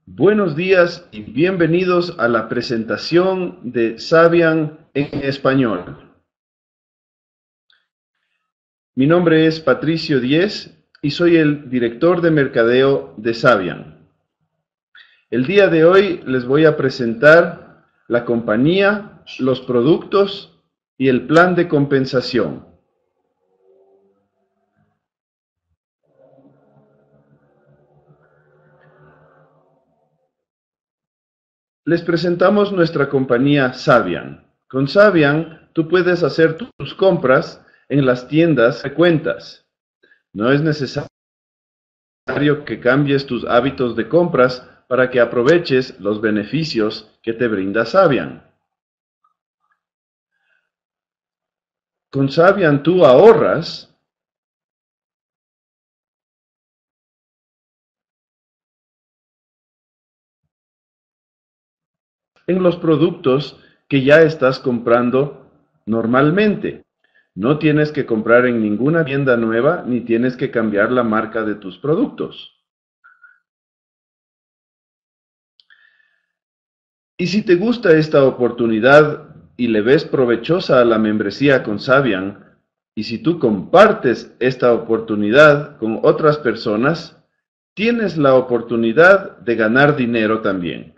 Buenos días y bienvenidos a la presentación de Sabian en español. Mi nombre es Patricio Díez y soy el director de mercadeo de Sabian. El día de hoy les voy a presentar la compañía, los productos y el plan de compensación. Les presentamos nuestra compañía Sabian. Con Sabian, tú puedes hacer tus compras en las tiendas de cuentas. No es necesario que cambies tus hábitos de compras para que aproveches los beneficios que te brinda Sabian. Con Sabian tú ahorras en los productos que ya estás comprando normalmente. No tienes que comprar en ninguna tienda nueva ni tienes que cambiar la marca de tus productos. Y si te gusta esta oportunidad y le ves provechosa a la membresía con Sabian, y si tú compartes esta oportunidad con otras personas, tienes la oportunidad de ganar dinero también.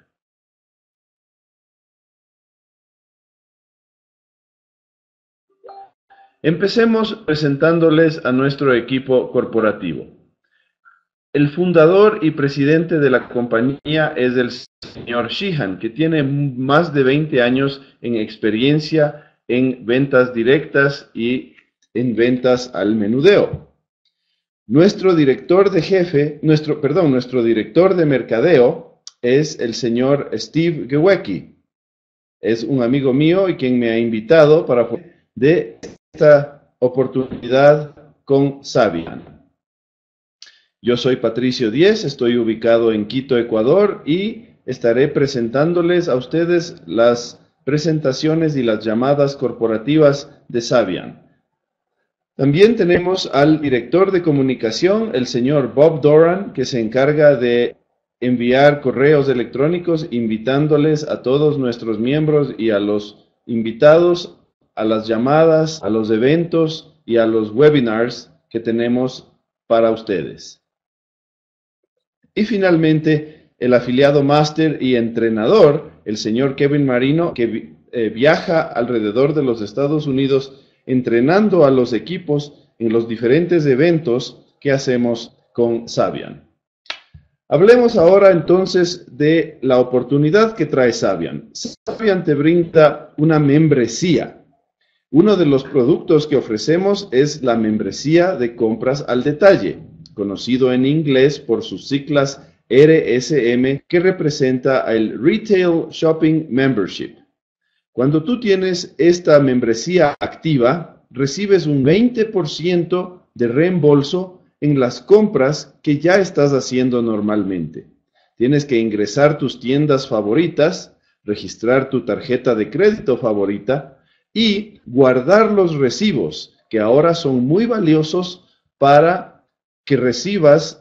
Empecemos presentándoles a nuestro equipo corporativo. El fundador y presidente de la compañía es el señor Sheehan, que tiene más de 20 años en experiencia en ventas directas y en ventas al menudeo. Nuestro director de mercadeo es el señor Steve Gewecki. Es un amigo mío y quien me ha invitado para de esta oportunidad con Sabian. Yo soy Patricio Díez, estoy ubicado en Quito, Ecuador, y estaré presentándoles a ustedes las presentaciones y las llamadas corporativas de Sabian. También tenemos al director de comunicación, el señor Bob Doran, que se encarga de enviar correos electrónicos invitándoles a todos nuestros miembros y a los invitados a las llamadas, a los eventos y a los webinars que tenemos para ustedes. Y finalmente, el afiliado máster y entrenador, el señor Kevin Marino, que viaja alrededor de los Estados Unidos entrenando a los equipos en los diferentes eventos que hacemos con Sabian. Hablemos ahora entonces de la oportunidad que trae Sabian. Sabian te brinda una membresía. Uno de los productos que ofrecemos es la membresía de compras al detalle, conocido en inglés por sus siglas RSM, que representa el Retail Shopping Membership. Cuando tú tienes esta membresía activa, recibes un 20% de reembolso en las compras que ya estás haciendo normalmente. Tienes que ingresar tus tiendas favoritas, registrar tu tarjeta de crédito favorita y guardar los recibos, que ahora son muy valiosos para que recibas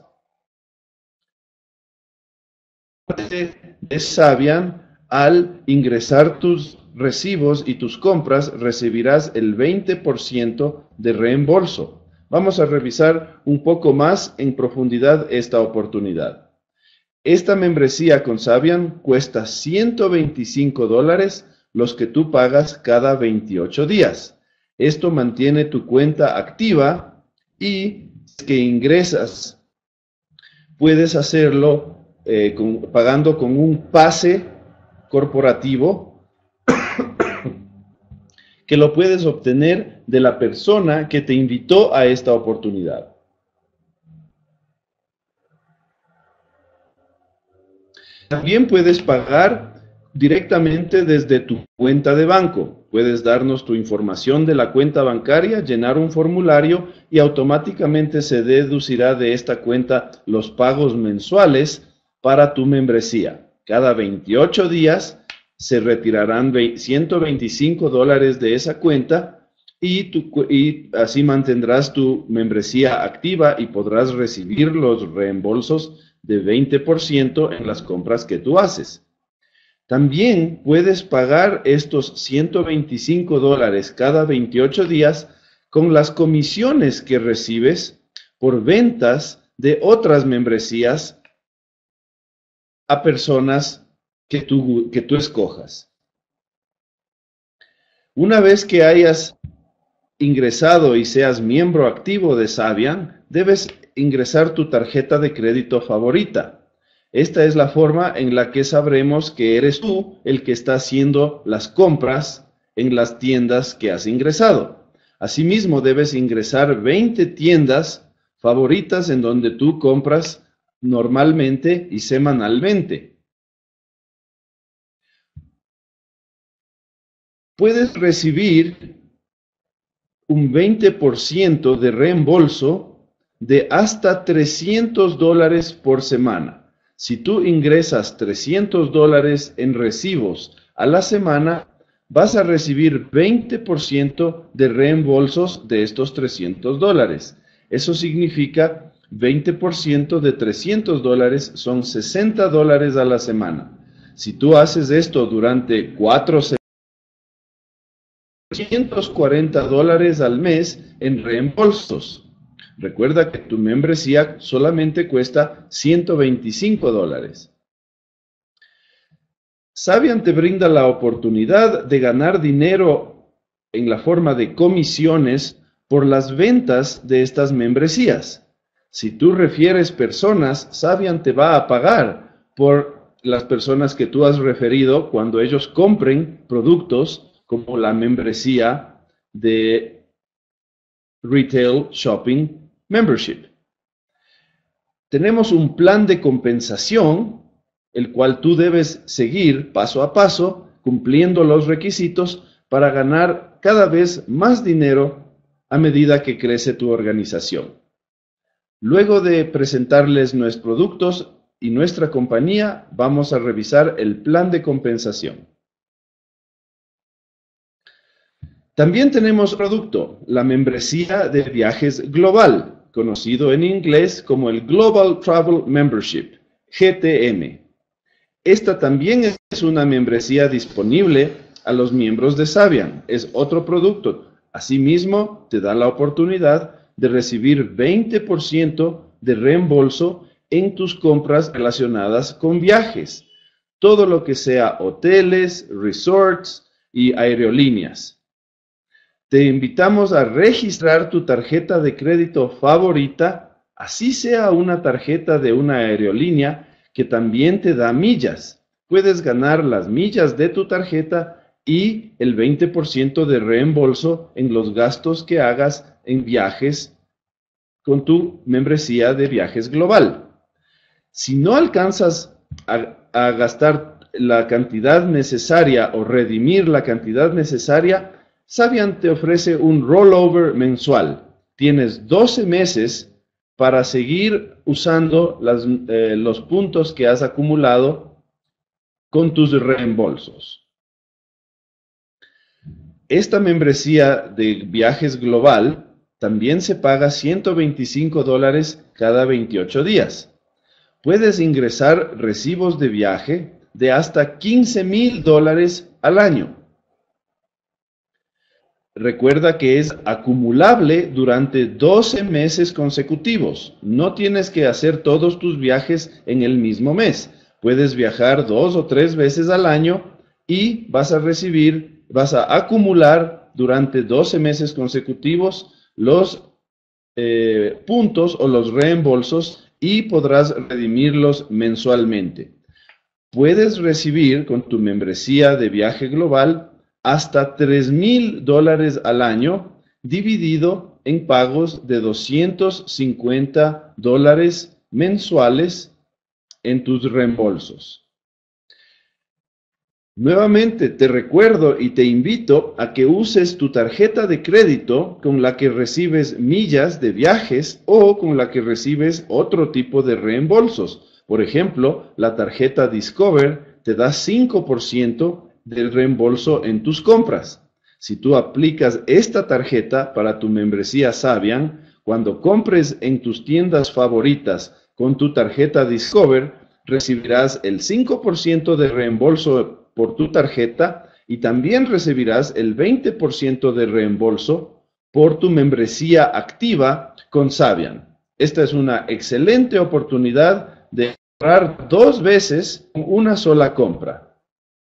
de Sabian. Al ingresar tus recibos y tus compras, recibirás el 20% de reembolso. Vamos a revisar un poco más en profundidad esta oportunidad. Esta membresía con Sabian cuesta $125, los que tú pagas cada 28 días. Esto mantiene tu cuenta activa y si que ingresas, puedes hacerlo pagando con un pase corporativo que lo puedes obtener de la persona que te invitó a esta oportunidad. También puedes pagar directamente desde tu cuenta de banco. Puedes darnos tu información de la cuenta bancaria, llenar un formulario y automáticamente se deducirá de esta cuenta los pagos mensuales para tu membresía. Cada 28 días se retirarán $125 de esa cuenta y así mantendrás tu membresía activa y podrás recibir los reembolsos de 20% en las compras que tú haces. También puedes pagar estos $125 cada 28 días con las comisiones que recibes por ventas de otras membresías a personas que tú escojas. Una vez que hayas ingresado y seas miembro activo de Savian, debes ingresar tu tarjeta de crédito favorita. Esta es la forma en la que sabremos que eres tú el que está haciendo las compras en las tiendas que has ingresado. Asimismo, debes ingresar 20 tiendas favoritas en donde tú compras normalmente y semanalmente. Puedes recibir un 20% de reembolso de hasta $300 por semana. Si tú ingresas $300 en recibos a la semana, vas a recibir 20% de reembolsos de estos $300. Eso significa 20% de $300 son $60 a la semana. Si tú haces esto durante 4 semanas, $140 al mes en reembolsos. Recuerda que tu membresía solamente cuesta $125. Savian te brinda la oportunidad de ganar dinero en la forma de comisiones por las ventas de estas membresías. Si tú refieres personas, Savian te va a pagar por las personas que tú has referido cuando ellos compren productos como la membresía de Retail Shopping Membership. Tenemos un plan de compensación, el cual tú debes seguir paso a paso, cumpliendo los requisitos para ganar cada vez más dinero a medida que crece tu organización. Luego de presentarles nuestros productos y nuestra compañía, vamos a revisar el plan de compensación. También tenemos producto, la membresía de viajes global, conocido en inglés como el Global Travel Membership, GTM. Esta también es una membresía disponible a los miembros de Savian. Es otro producto. Asimismo, te da la oportunidad de recibir 20% de reembolso en tus compras relacionadas con viajes. Todo lo que sea hoteles, resorts y aerolíneas. Te invitamos a registrar tu tarjeta de crédito favorita, así sea una tarjeta de una aerolínea que también te da millas. Puedes ganar las millas de tu tarjeta y el 20% de reembolso en los gastos que hagas en viajes con tu membresía de viajes global. Si no alcanzas a gastar la cantidad necesaria o redimir la cantidad necesaria, Savian te ofrece un rollover mensual. Tienes 12 meses para seguir usando los puntos que has acumulado con tus reembolsos. Esta membresía de viajes global también se paga $125 cada 28 días. Puedes ingresar recibos de viaje de hasta $15,000 al año. Recuerda que es acumulable durante 12 meses consecutivos. No tienes que hacer todos tus viajes en el mismo mes. Puedes viajar 2 o 3 veces al año y vas a acumular durante 12 meses consecutivos los puntos o los reembolsos y podrás redimirlos mensualmente. Puedes recibir con tu membresía de viaje global hasta $3,000 al año, dividido en pagos de $250 mensuales en tus reembolsos. Nuevamente te recuerdo y te invito a que uses tu tarjeta de crédito con la que recibes millas de viajes o con la que recibes otro tipo de reembolsos. Por ejemplo, la tarjeta Discover te da 5% del reembolso en tus compras. Si tú aplicas esta tarjeta para tu membresía Savian, cuando compres en tus tiendas favoritas con tu tarjeta Discover, recibirás el 5% de reembolso por tu tarjeta y también recibirás el 20% de reembolso por tu membresía activa con Savian. Esta es una excelente oportunidad de ahorrar 2 veces en una sola compra.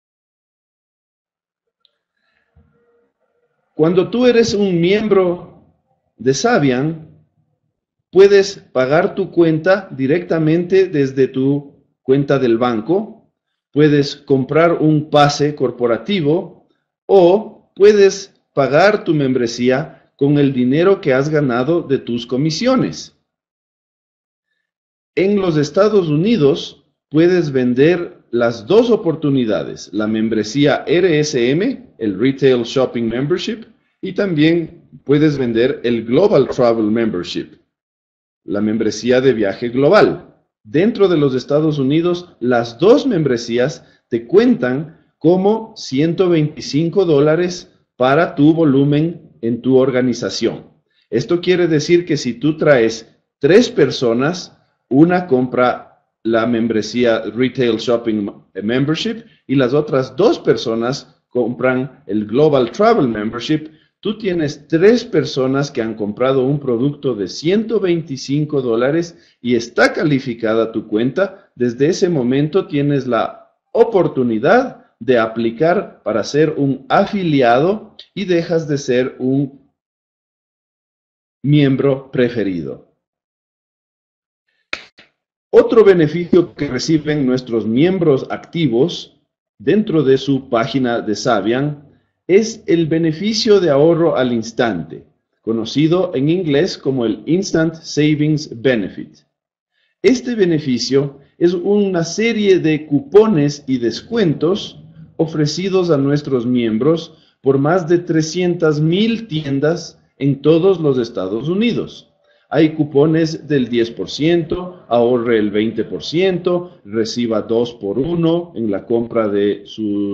Cuando tú eres un miembro de Savian, puedes pagar tu cuenta directamente desde tu cuenta del banco, puedes comprar un pase corporativo o puedes pagar tu membresía con el dinero que has ganado de tus comisiones. En los Estados Unidos puedes vender las 2 oportunidades, la membresía RSM, el Retail Shopping Membership, y también puedes vender el Global Travel Membership, la membresía de viaje global. Dentro de los Estados Unidos, las 2 membresías te cuentan como $125 para tu volumen en tu organización. Esto quiere decir que si tú traes 3 personas, una compra la membresía Retail Shopping Membership y las otras 2 personas compran el Global Travel Membership, tú tienes 3 personas que han comprado un producto de $125 y está calificada tu cuenta. Desde ese momento tienes la oportunidad de aplicar para ser un afiliado y dejas de ser un miembro preferido. Otro beneficio que reciben nuestros miembros activos dentro de su página de Savian es el beneficio de ahorro al instante, conocido en inglés como el Instant Savings Benefit. Este beneficio es una serie de cupones y descuentos ofrecidos a nuestros miembros por más de 300,000 tiendas en todos los Estados Unidos. Hay cupones del 10%, ahorre el 20%, reciba 2 por 1 en la compra de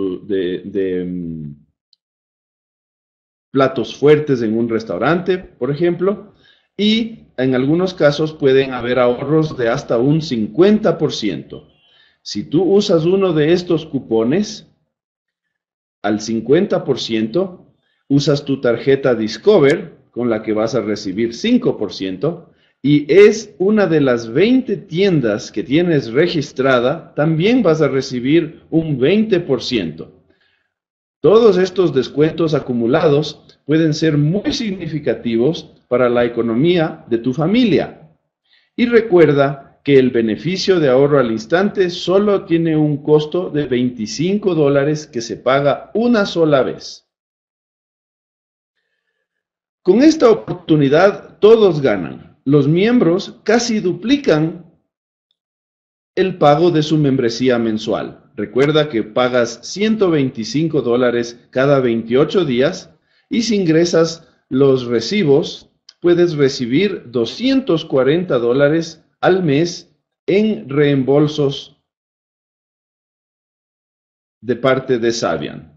platos fuertes en un restaurante, por ejemplo, y en algunos casos pueden haber ahorros de hasta un 50%. Si tú usas uno de estos cupones, al 50%, usas tu tarjeta Discover, con la que vas a recibir 5%, y es una de las 20 tiendas que tienes registrada, también vas a recibir un 20%. Todos estos descuentos acumulados pueden ser muy significativos para la economía de tu familia. Y recuerda que el beneficio de ahorro al instante solo tiene un costo de $25 que se paga una sola vez. Con esta oportunidad todos ganan. Los miembros casi duplican el pago de su membresía mensual. Recuerda que pagas $125 cada 28 días y si ingresas los recibos, puedes recibir $240 al mes en reembolsos de parte de Savian.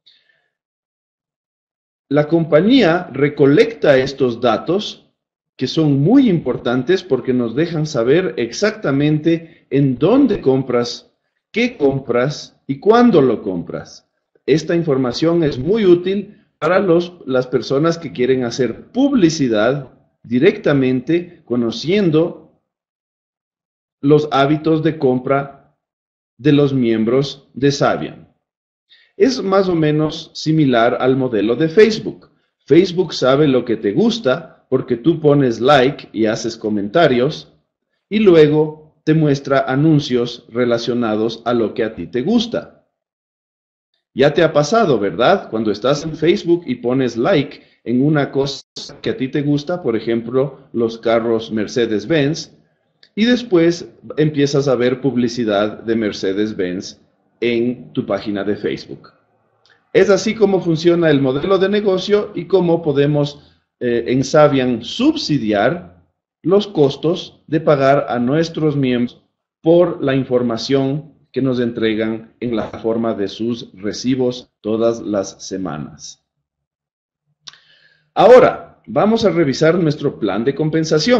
La compañía recolecta estos datos que son muy importantes porque nos dejan saber exactamente en dónde compras, qué compras y cuándo lo compras. Esta información es muy útil para las personas que quieren hacer publicidad directamente conociendo los hábitos de compra de los miembros de Savian. Es más o menos similar al modelo de Facebook. Facebook sabe lo que te gusta porque tú pones like y haces comentarios y luego te muestra anuncios relacionados a lo que a ti te gusta. Ya te ha pasado, ¿verdad? Cuando estás en Facebook y pones like en una cosa que a ti te gusta, por ejemplo, los carros Mercedes-Benz, y después empiezas a ver publicidad de Mercedes-Benz en tu página de Facebook. Es así como funciona el modelo de negocio y cómo podemos en Savian subsidiar los costos de pagar a nuestros miembros por la información que nos entregan en la forma de sus recibos todas las semanas. Ahora, vamos a revisar nuestro plan de compensación.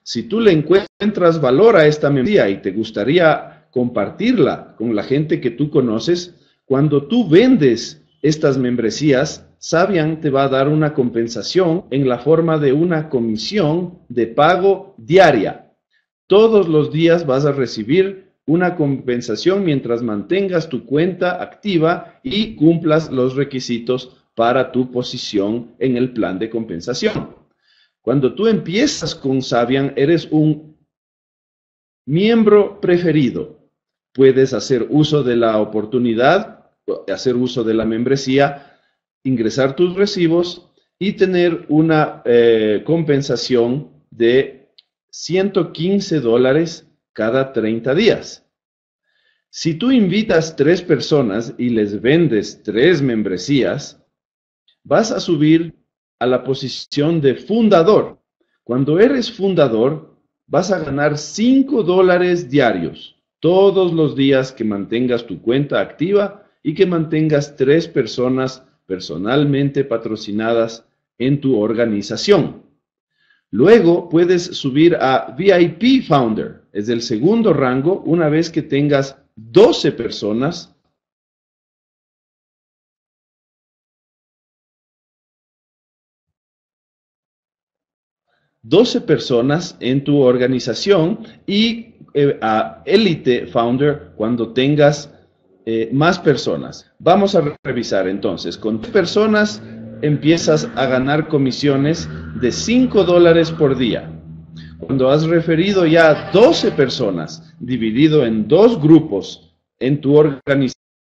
Si tú le encuentras valor a esta membresía y te gustaría compartirla con la gente que tú conoces, cuando tú vendes estas membresías, Sabian te va a dar una compensación en la forma de una comisión de pago diaria. Todos los días vas a recibir una compensación mientras mantengas tu cuenta activa y cumplas los requisitos para tu posición en el plan de compensación. Cuando tú empiezas con Sabian, eres un miembro preferido. Puedes hacer uso de la oportunidad, hacer uso de la membresía, ingresar tus recibos y tener una compensación de $115 cada 30 días. Si tú invitas 3 personas y les vendes 3 membresías, vas a subir a la posición de fundador. Cuando eres fundador, vas a ganar $5 diarios todos los días que mantengas tu cuenta activa y que mantengas 3 personas personalmente patrocinadas en tu organización. Luego puedes subir a VIP Founder, es el segundo rango, una vez que tengas 12 personas en tu organización y a Elite Founder cuando tengas más personas. Vamos a revisar entonces. Con 2 personas empiezas a ganar comisiones de $5 por día. Cuando has referido ya 12 personas, dividido en 2 grupos en tu organización,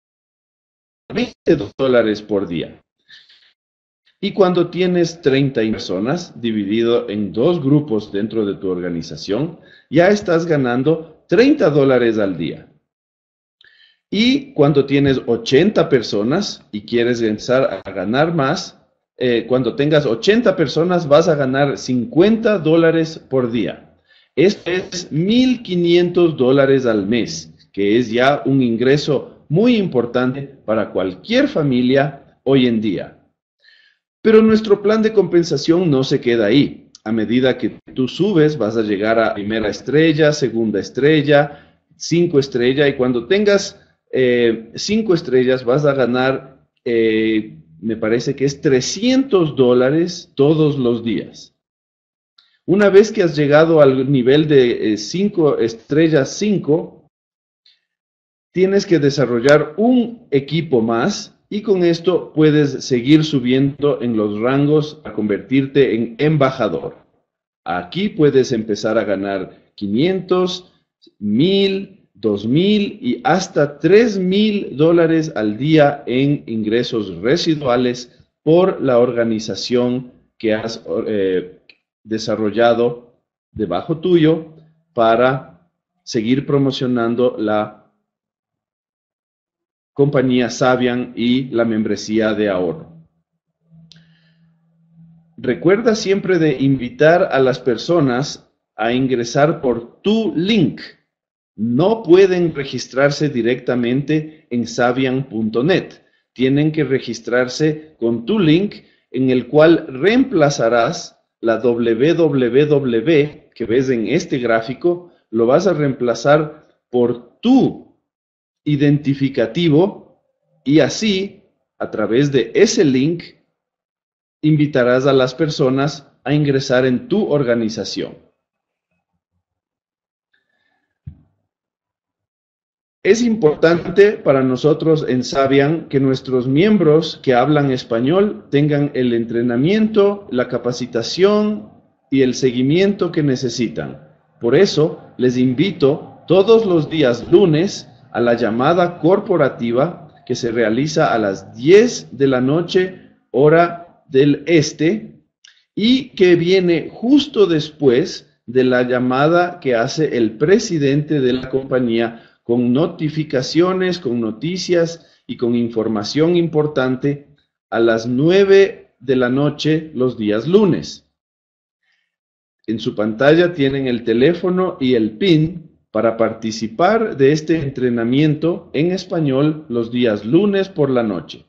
$20 por día. Y cuando tienes 30 personas, dividido en 2 grupos dentro de tu organización, ya estás ganando $30 al día. Y cuando tienes 80 personas y quieres empezar a ganar más, cuando tengas 80 personas vas a ganar $50 por día. Esto es $1,500 al mes, que es ya un ingreso muy importante para cualquier familia hoy en día. Pero nuestro plan de compensación no se queda ahí. A medida que tú subes, vas a llegar a primera estrella, segunda estrella, 5 estrellas, y cuando tengas 5 estrellas vas a ganar, me parece que es $300 todos los días. Una vez que has llegado al nivel de 5 estrellas 5, tienes que desarrollar un equipo más y con esto puedes seguir subiendo en los rangos a convertirte en embajador. Aquí puedes empezar a ganar 500, 1,000, 2,000 y hasta $3,000 al día en ingresos residuales por la organización que has desarrollado debajo tuyo para seguir promocionando la compañía Sabian y la membresía de ahorro. Recuerda siempre de invitar a las personas a ingresar por tu link. No pueden registrarse directamente en Sabian.net. Tienen que registrarse con tu link en el cual reemplazarás la www que ves en este gráfico, lo vas a reemplazar por tu identificativo y así, a través de ese link, invitarás a las personas a ingresar en tu organización. Es importante para nosotros en Sabian que nuestros miembros que hablan español tengan el entrenamiento, la capacitación y el seguimiento que necesitan. Por eso, les invito todos los días lunes a la llamada corporativa que se realiza a las 10 de la noche, hora del este, y que viene justo después de la llamada que hace el presidente de la compañía con notificaciones, con noticias y con información importante a las 9 de la noche los días lunes. En su pantalla tienen el teléfono y el PIN para participar de este entrenamiento en español los días lunes por la noche.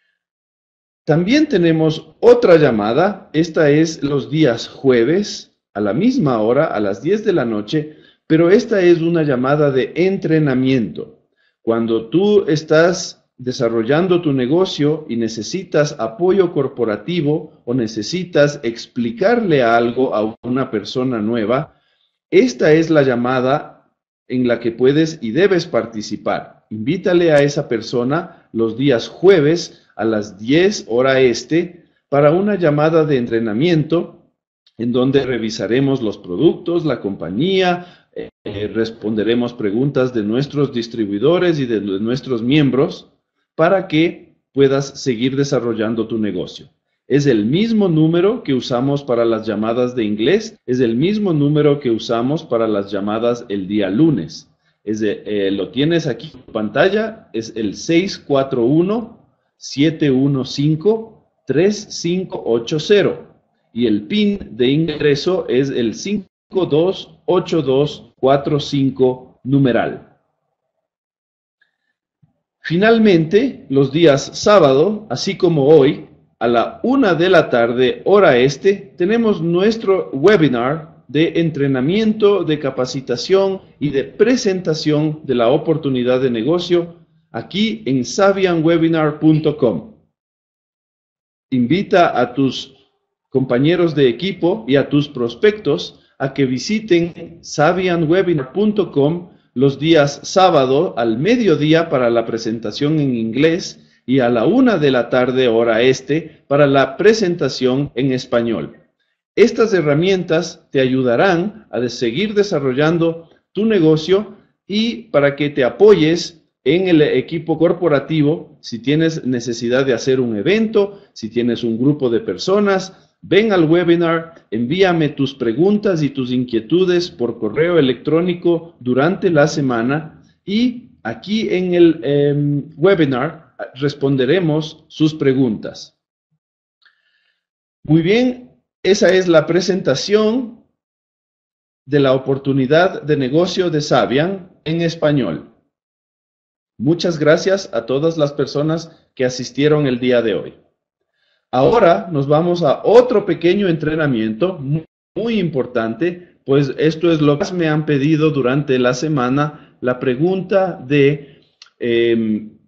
También tenemos otra llamada, esta es los días jueves a la misma hora, a las 10 de la noche, pero esta es una llamada de entrenamiento. Cuando tú estás desarrollando tu negocio y necesitas apoyo corporativo o necesitas explicarle algo a una persona nueva, esta es la llamada en la que puedes y debes participar. Invítale a esa persona los días jueves a las 10 hora este para una llamada de entrenamiento en donde revisaremos los productos, la compañía, responderemos preguntas de nuestros distribuidores y de nuestros miembros para que puedas seguir desarrollando tu negocio. Es el mismo número que usamos para las llamadas de inglés, es el mismo número que usamos para las llamadas el día lunes. Lo tienes aquí en pantalla, es el 641-715-3580 y el PIN de ingreso es el 528245 numeral. Finalmente, los días sábado, así como hoy, a la 1 de la tarde, hora este, tenemos nuestro webinar de entrenamiento, de capacitación y de presentación de la oportunidad de negocio aquí en savianwebinar.com. Invita a tus compañeros de equipo y a tus prospectos a que visiten savianwebinar.com los días sábado al mediodía para la presentación en inglés y a la 1 de la tarde hora este para la presentación en español. Estas herramientas te ayudarán a seguir desarrollando tu negocio y para que te apoyes en el equipo corporativo si tienes necesidad de hacer un evento, si tienes un grupo de personas. Ven al webinar, envíame tus preguntas y tus inquietudes por correo electrónico durante la semana y aquí en el webinar responderemos sus preguntas. Muy bien, esa es la presentación de la oportunidad de negocio de Savian en español. Muchas gracias a todas las personas que asistieron el día de hoy. Ahora nos vamos a otro pequeño entrenamiento muy importante, pues esto es lo que me han pedido durante la semana, la pregunta de